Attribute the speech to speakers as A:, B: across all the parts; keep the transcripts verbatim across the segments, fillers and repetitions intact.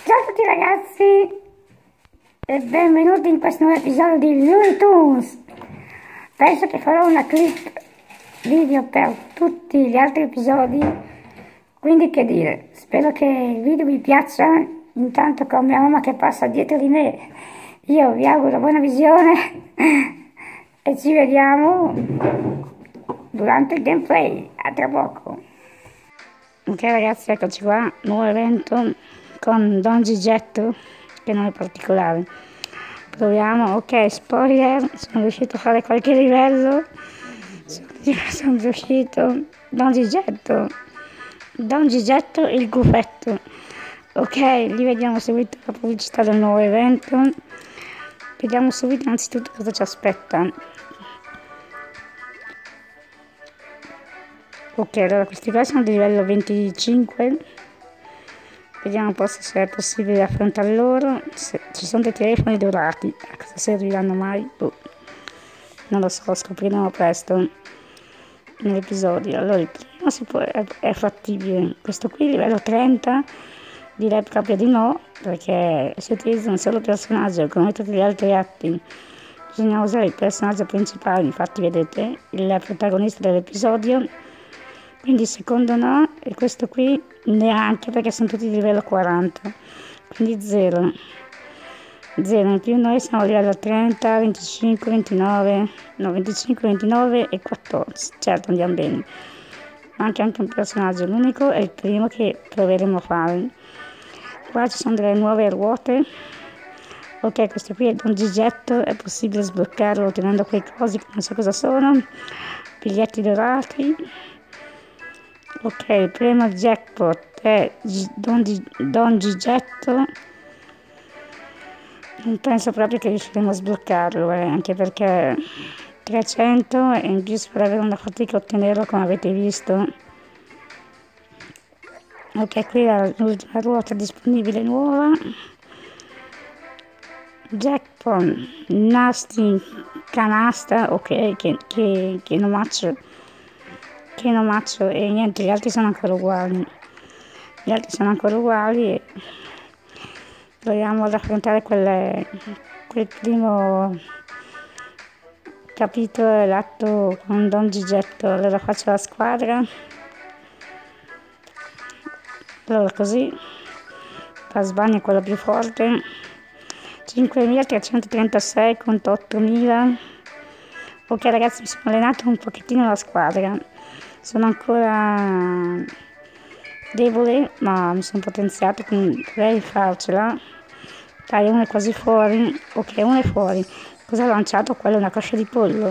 A: Ciao a tutti ragazzi e benvenuti in questo nuovo episodio di Looney Tunes. Penso che farò una clip video per tutti gli altri episodi, quindi che dire, spero che il video vi piaccia. Intanto con mia mamma che passa dietro di me, io vi auguro buona visione e ci vediamo durante il gameplay. A tra poco. Ok ragazzi, eccoci qua, nuovo evento con Don Gigetto, che non è particolare. Proviamo. Ok, spoiler, sono riuscito a fare qualche livello, sono, sono riuscito. Don Gigetto, Don Gigetto il gufetto. Ok, li vediamo subito la pubblicità del nuovo evento. Vediamo subito innanzitutto cosa ci aspetta. Ok, allora questi qua sono di livello venticinque. Vediamo un po' se è possibile affrontare loro. Se ci sono dei telefoni dorati, a cosa serviranno mai? Boh. Non lo so, scopriremo presto nell'episodio. Allora il primo si può, è, è fattibile. Questo qui livello trenta, direi proprio di no, perché si utilizza un solo personaggio come tutti gli altri atti. Bisogna usare il personaggio principale, infatti vedete il protagonista dell'episodio. Quindi secondo no, e questo qui neanche, perché sono tutti di livello quaranta, quindi zero. zero, in più noi siamo a livello trenta, venticinque, ventinove, no venticinque, ventinove e quattordici, certo andiamo bene. Manca anche un personaggio, l'unico è il primo che proveremo a fare. Qua ci sono delle nuove ruote. Ok, questo qui è Don Gigetto, è possibile sbloccarlo ottenendo quei cosi che non so cosa sono. Biglietti dorati. Ok, il primo jackpot è Don, G Don Gigetto. Non penso proprio che riusciremo a sbloccarlo, eh, anche perché trecento e in più si farà avere una fatica a ottenerlo, come avete visto. Ok, qui è l'ultima ruota disponibile nuova. Jackpot, Nasty Canasta, ok, che, che, che non maccio. che non maccio e niente, gli altri sono ancora uguali. Gli altri sono ancora uguali e proviamo ad affrontare quelle, quel primo capitolo, l'atto con Don Gigetto. Allora faccio la squadra. Allora così, Pasbani è quello più forte. cinquemilatrecentotrentasei contro ottomila. Ok ragazzi, mi sono allenato un pochettino la squadra. Sono ancora debole, ma mi sono potenziato, quindi dovrei farcela. Dai, uno è quasi fuori. Ok, uno è fuori. Cosa ha lanciato? Quello è una coscia di pollo.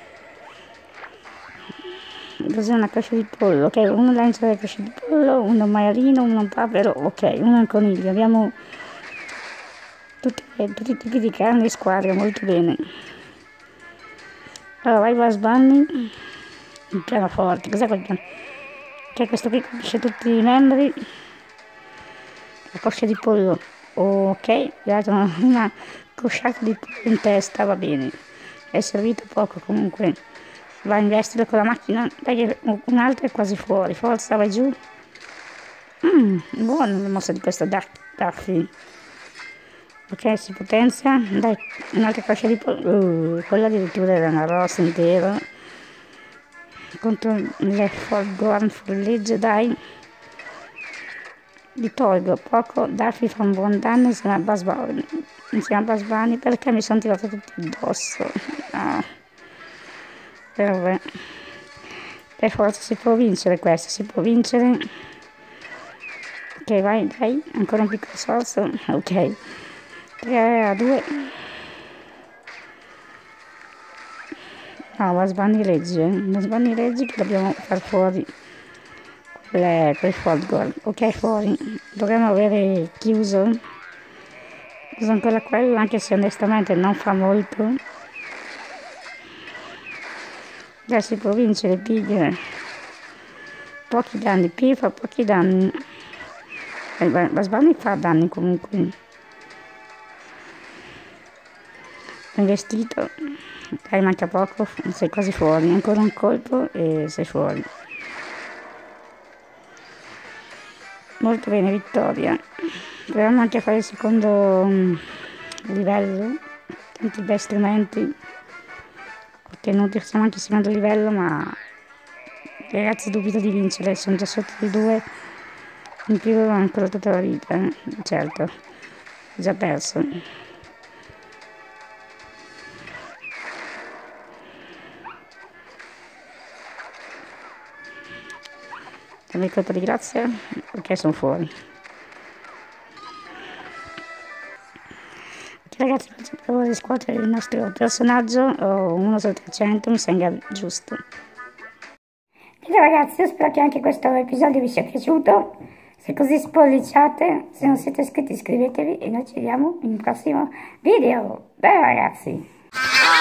A: Cos'è una coscia di pollo? Ok, uno lancia le cosce di pollo, uno un maialino, uno un papero, ok, uno è un coniglio. Abbiamo tutti, tutti i tipi di carne di squadra, molto bene. Allora, vai Bugs Bunny. Il pianoforte, cos'è quel piano? Che questo qui capisce tutti i membri. La coscia di pollo, ok, gli ha dato una, una cosciata di pollo in testa, va bene. È servito poco comunque. Va a investire con la macchina, dai, un altro è quasi fuori, forza, vai giù. Mm, buona la mossa di questo Daffy. Ok, si potenzia, dai, un'altra coscia di pollo. Uh, quella addirittura era una rossa intera. Contro le Forgorn Follegge, dai, li tolgo poco. Daffy fa un buon danno insieme a Basbani, insieme a Basbani perché mi sono tirato tutti addosso. No. Vabbè, per forza si può vincere questo, si può vincere. Ok, vai, dai, ancora un piccolo sforzo. Ok, tre a due. No, Basbani regge, Basbani regge che dobbiamo far fuori quelle, quel Forgorn. Ok, fuori. Dovremmo avere chiuso. Uso ancora quello, anche se onestamente non fa molto. Dai, si può vincere, Pig. Pochi danni, Pig fa pochi danni. Basbani fa danni comunque. Investito. Dai, manca poco, sei quasi fuori, ancora un colpo e sei fuori. Molto bene, vittoria. proviamo anche a fare il secondo um, livello, tanti bei strumenti, perché non siamo anche al secondo livello, ma i ragazzi dubito di vincere, sono già sotto di due, in più hanno ancora tutta la vita, eh? Certo, ho già perso. Dammi colpo di grazia, perché sono fuori. Ok ragazzi, provo a riscuotere il nostro personaggio, ho uno su trecento, mi sembra giusto. Niente ragazzi, io spero che anche questo episodio vi sia piaciuto, se così spolliciate, se non siete iscritti iscrivetevi e noi ci vediamo in un prossimo video. Beh ragazzi!